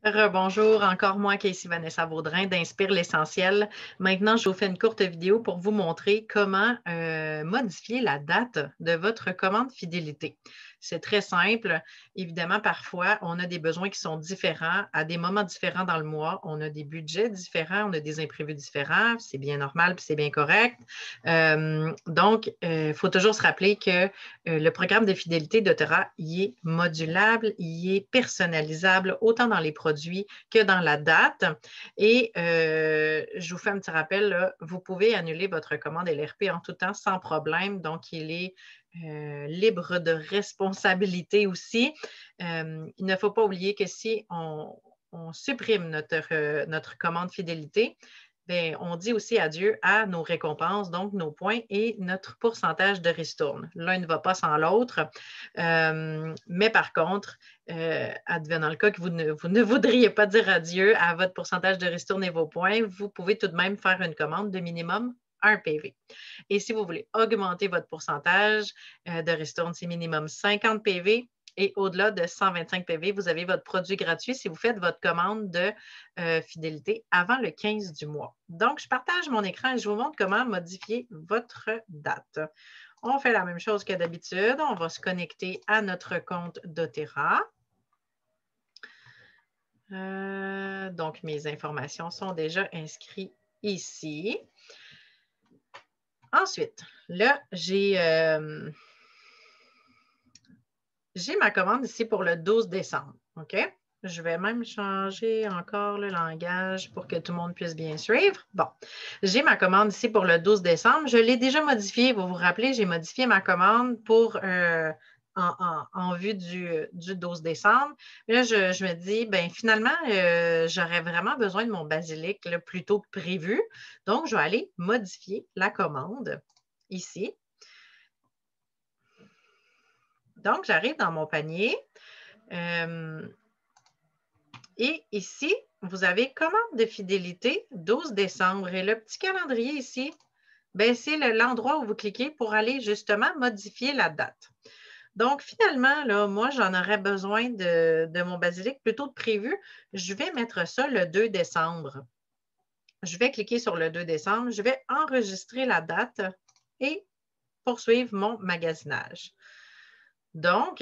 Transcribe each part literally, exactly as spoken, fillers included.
Rebonjour, encore moi, Casey Vanessa Vaudrin d'Inspire l'essentiel. Maintenant, je vous fais une courte vidéo pour vous montrer comment euh, modifier la date de votre commande fidélité. C'est très simple. Évidemment, parfois, on a des besoins qui sont différents à des moments différents dans le mois. On a des budgets différents, on a des imprévus différents. C'est bien normal puis c'est bien correct. Euh, donc, il euh, faut toujours se rappeler que euh, le programme de fidélité d'Otera, il est modulable, il est personnalisable, autant dans les produits que dans la date. Et euh, je vous fais un petit rappel, là, vous pouvez annuler votre commande L R P en tout temps sans problème. Donc, il est euh, libre de responsabilité aussi. Euh, il ne faut pas oublier que si on, on supprime notre, euh, notre commande fidélité, bien, on dit aussi adieu à nos récompenses, donc nos points et notre pourcentage de ristourne. L'un ne va pas sans l'autre. Euh, mais par contre, euh, advenant le cas que vous ne, vous ne voudriez pas dire adieu à votre pourcentage de ristourne et vos points, vous pouvez tout de même faire une commande de minimum un P V. Et si vous voulez augmenter votre pourcentage euh, de ristourne, c'est minimum cinquante P V. Et au-delà de cent vingt-cinq P V, vous avez votre produit gratuit si vous faites votre commande de euh, fidélité avant le quinze du mois. Donc, je partage mon écran et je vous montre comment modifier votre date. On fait la même chose que d'habitude. On va se connecter à notre compte d'Otera. Euh, donc, mes informations sont déjà inscrites ici. Ensuite, là, j'ai euh, j'ai ma commande ici pour le douze décembre. OK? Je vais même changer encore le langage pour que tout le monde puisse bien suivre. Bon, j'ai ma commande ici pour le douze décembre. Je l'ai déjà modifiée. Vous vous rappelez, j'ai modifié ma commande pour euh, en, en, en vue du, du douze décembre. Là, je, je me dis, bien, finalement, euh, j'aurais vraiment besoin de mon basilic là, plus tôt que prévu. Donc, je vais aller modifier la commande ici. Donc, j'arrive dans mon panier. Euh, et ici, vous avez commande de fidélité douze décembre. Et le petit calendrier ici, ben, c'est l'endroit où vous cliquez pour aller justement modifier la date. Donc, finalement, là, moi, j'en aurais besoin de, de mon basilic plutôt que prévu. Je vais mettre ça le deux décembre. Je vais cliquer sur le deux décembre. Je vais enregistrer la date et poursuivre mon magasinage. Donc,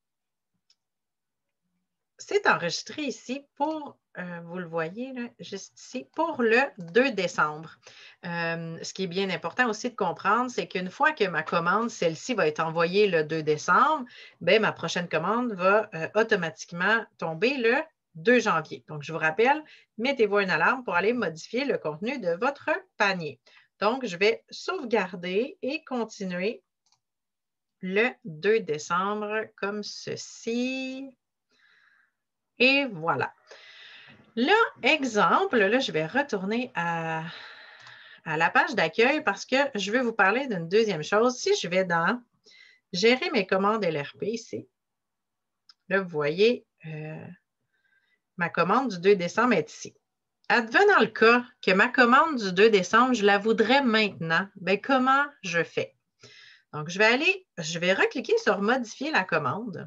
c'est enregistré ici pour, euh, vous le voyez, là, juste ici, pour le deux décembre. Euh, ce qui est bien important aussi de comprendre, c'est qu'une fois que ma commande, celle-ci, va être envoyée le deux décembre, bien, ma prochaine commande va euh, automatiquement tomber le deux janvier. Donc, je vous rappelle, mettez-vous une alarme pour aller modifier le contenu de votre panier. Donc, je vais sauvegarder et continuer le deux décembre comme ceci. Et voilà. Là, exemple, là, je vais retourner à, à la page d'accueil parce que je vais vous parler d'une deuxième chose. Si je vais dans gérer mes commandes L R P ici, là, vous voyez, euh, ma commande du deux décembre est ici. Advenant le cas que ma commande du deux décembre, je la voudrais maintenant, bien, comment je fais? Donc, je vais aller, je vais recliquer sur modifier la commande.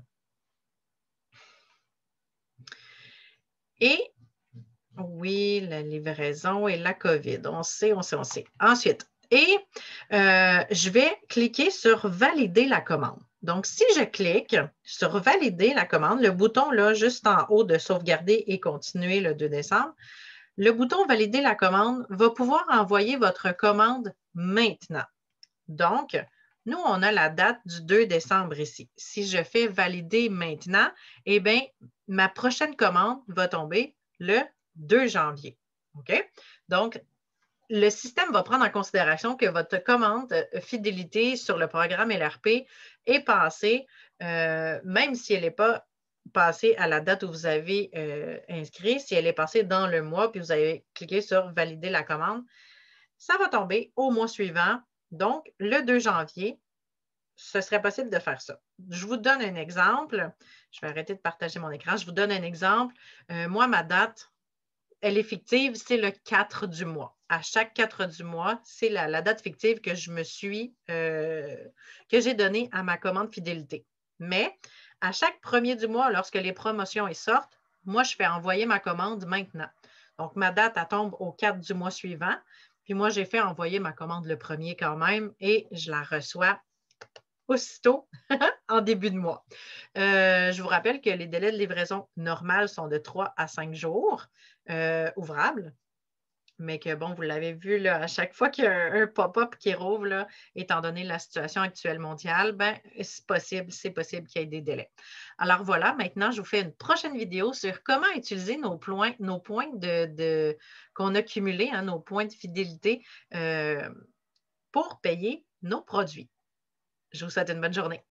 Et oui, la livraison et la COVID. On sait, on sait, on sait. Ensuite, et euh, je vais cliquer sur valider la commande. Donc, si je clique sur valider la commande, le bouton là, juste en haut de sauvegarder et continuer le deux décembre, le bouton valider la commande va pouvoir envoyer votre commande maintenant. Donc, nous, on a la date du deux décembre ici. Si je fais valider maintenant, eh bien, ma prochaine commande va tomber le deux janvier. OK? Donc, le système va prendre en considération que votre commande fidélité sur le programme L R P est passée, euh, même si elle n'est pas passée à la date où vous avez euh, inscrit, si elle est passée dans le mois, puis vous avez cliqué sur valider la commande, ça va tomber au mois suivant. Donc, le deux janvier, ce serait possible de faire ça. Je vous donne un exemple. Je vais arrêter de partager mon écran. Je vous donne un exemple. Euh, moi, ma date, elle est fictive, c'est le quatre du mois. À chaque quatre du mois, c'est la, la date fictive que je me suis, euh, que j'ai donnée à ma commande fidélité. Mais à chaque premier du mois, lorsque les promotions sortent, moi, je fais envoyer ma commande maintenant. Donc, ma date, elle tombe au quatre du mois suivant. Puis moi, j'ai fait envoyer ma commande le premier quand même et je la reçois aussitôt en début de mois. Euh, je vous rappelle que les délais de livraison normales sont de trois à cinq jours euh, ouvrables. Mais que bon, vous l'avez vu, là, à chaque fois qu'il y a un, un pop-up qui rouvre, là, étant donné la situation actuelle mondiale, ben, c'est possible, c'est possible qu'il y ait des délais. Alors voilà, maintenant, je vous fais une prochaine vidéo sur comment utiliser nos points, nos points de, de, qu'on a cumulés, hein, nos points de fidélité euh, pour payer nos produits. Je vous souhaite une bonne journée.